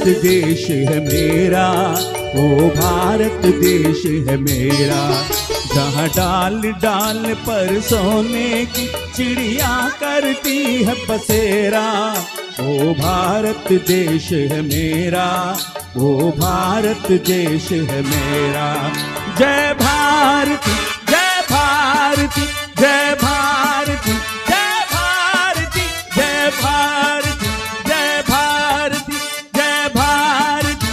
देश है मेरा, ओ भारत देश है मेरा। जहाँ डाल डाल पर सोने की चिड़िया करती है बसेरा, ओ भारत देश है मेरा, ओ भारत देश है मेरा। जय भारती जय भारती जय भारती जय भारती जय भारती जय भारती जय भारती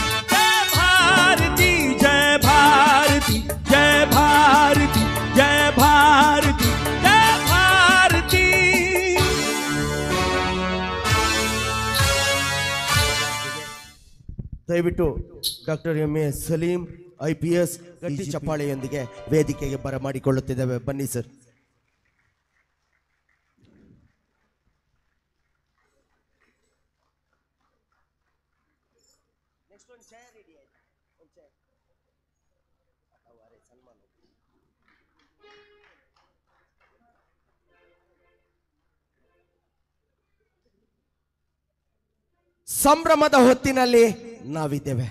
जय भारती जय भारती जय भारती जय भारती जय भारती। ದಯವಿಟ್ಟು ಡಾಕ್ಟರ್ ಎಂ.ಎ. ಸಲೀಂ IPS ಗಟ್ಟಿ ಚಪ್ಪಾಳೆಯೊಂದಿಗೆ ವೇದಿಕೆಗೆ ಬರಮಾಡಿಕೊಳ್ಳುತ್ತಿದ್ದೇವೆ. ಬನ್ನಿ ಸರ್. ಸಂಭ್ರಮದ ಹೊತ್ತಿನಲ್ಲಿ ನಾವಿದ್ದೇವೆ.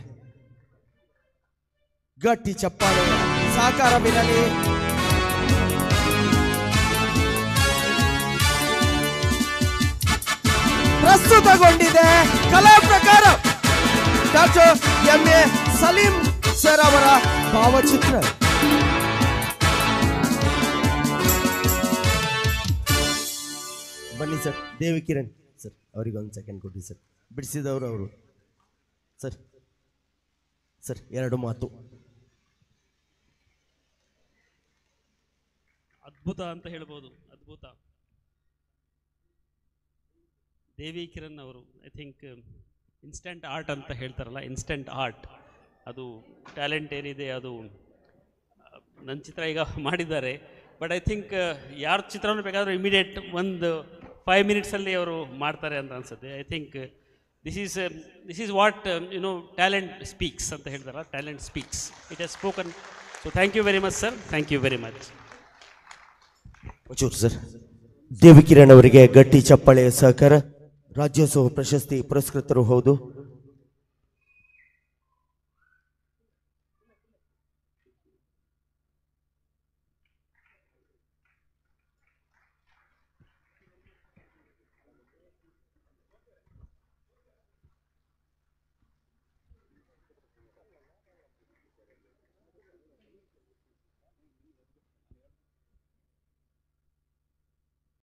ಗಟ್ಟಿ ಚಪ್ಪಾಳೆ ಸಾಕಾರವಿರಲಿ. ಪ್ರಸ್ತುತಗೊಂಡಿದೆ ಕಲಾ ಪ್ರಕಾರ ಡಾಕ್ಟರ್ ಎಂ.ಎ. ಸಲೀಂ ಸರ್ ಅವರ ಭಾವಚಿತ್ರ. ಬನ್ನಿ ಸರ್. ದೇವಿಕಿರಣ್ ಸರ್ ಅವರಿಗೆ ಒಂದು ಸೆಕೆಂಡ್ ಕೊಡಿ ಸರ್. ಬಿಡಿಸಿದವರು ಅವರು ಸರ್. ಸರ್ ಎರಡು ಮಾತು. ಅದ್ಭುತ ಅಂತ ಹೇಳ್ಬೋದು. ಅದ್ಭುತ. ದೇವಿ ಕಿರಣ್ ಅವರು ಐ ಥಿಂಕ್ ಇನ್ಸ್ಟೆಂಟ್ ಆರ್ಟ್ ಅಂತ ಹೇಳ್ತಾರಲ್ಲ, ಇನ್ಸ್ಟೆಂಟ್ ಆರ್ಟ್, ಅದು ಟ್ಯಾಲೆಂಟ್ ಏನಿದೆ ಅದು ನನ್ನ ಚಿತ್ರ ಈಗ ಮಾಡಿದ್ದಾರೆ. ಬಟ್ ಐ ಥಿಂಕ್ ಯಾರ ಚಿತ್ರನೂ ಬೇಕಾದರೂ ಇಮಿಡಿಯೇಟ್ ಒಂದು 5 ಮಿನಿಟ್ಸಲ್ಲಿ ಅವರು ಮಾಡ್ತಾರೆ ಅಂತ ಅನಿಸುತ್ತೆ. I think this is what talent speaks ಅಂತ ಹೇಳ್ತಾರಲ್ಲ, talent speaks. It has spoken. So thank you very much sir. Thank you very much. ಒಂಚೂರು ಸರ್. ದೇವಿಕಿರಣ್ ಅವರಿಗೆ ಗಟ್ಟಿ ಚಪ್ಪಾಳೆಯ ಸಹಕಾರ. ರಾಜ್ಯೋತ್ಸವ ಪ್ರಶಸ್ತಿ ಪುರಸ್ಕೃತರು ಹೌದು.